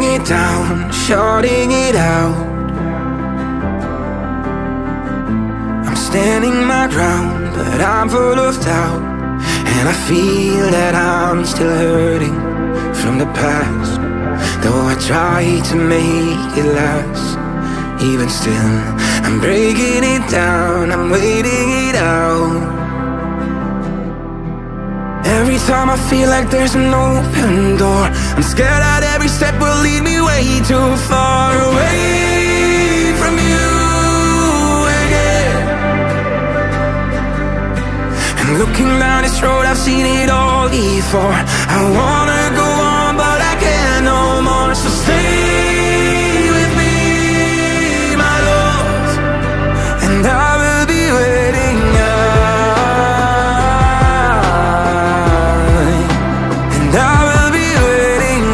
Shutting it down, shutting it out. I'm standing my ground, but I'm full of doubt. And I feel that I'm still hurting from the past, though I try to make it last. Even still, I'm breaking it down, I'm waiting it out. Every time I feel like there's an open door, I'm scared that every step will lead me way too far away from you again. And looking down this road, I've seen it all before. I wanna go on, but I can't no more. So stay with me, my love, and I will be waiting out. And I will be waiting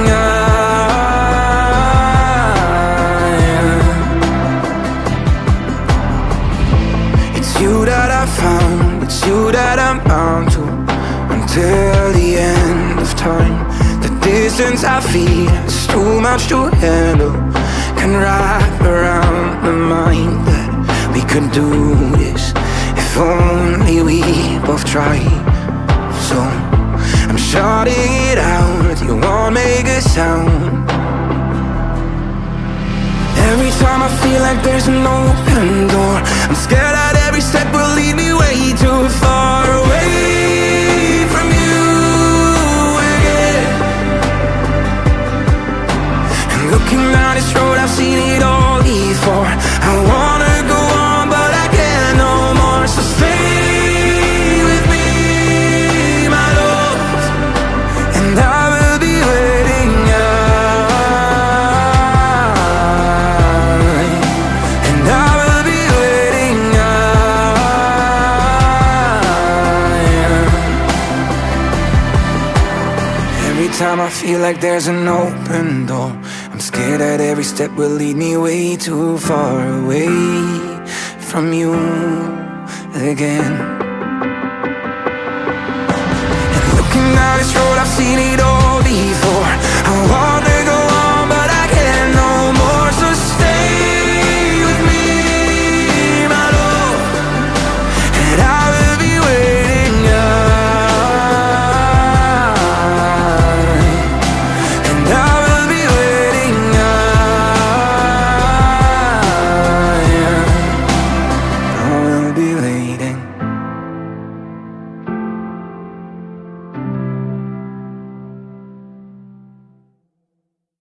out. It's you that I found, it's you that I'm bound to, until the end of time. The distance I feel is too much to handle. Can wrap around my mind that we could do this if only we both tried. So I'm shutting it out, you won't make a sound. Every time I feel like there's an open door, I'm scared that every step will lead me way too far away from you again. And looking down this road, I've seen it all before. I wanna go on, but I can't no more. So stay with me, my love, and I will be waiting out. And I will be waiting out. Every time I feel like there's an open door, I'm scared that every step will lead me way too far away from you again. And looking down this road, I've seen it all before.